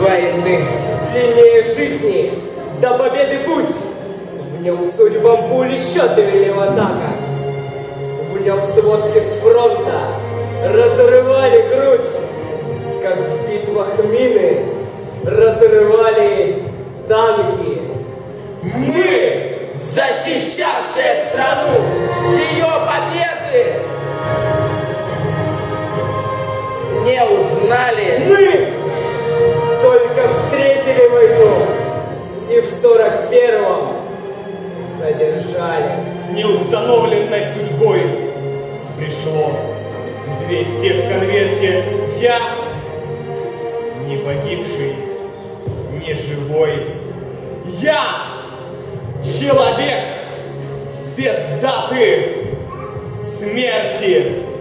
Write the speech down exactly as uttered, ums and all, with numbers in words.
войны. Длиннее жизни, до победы путь. В нем судьбам пули счеты вели в атака. В нем сводки с фронта разрывали грудь, как в битвах мины разрывали танки. Мы, защищавшие страну, ее победы не узнали. Мы только встретили войну и в сорок первом задержали. С неустановленной судьбой пришло известие в конверте: я не погибший, не живой. Я человек без даты смерти.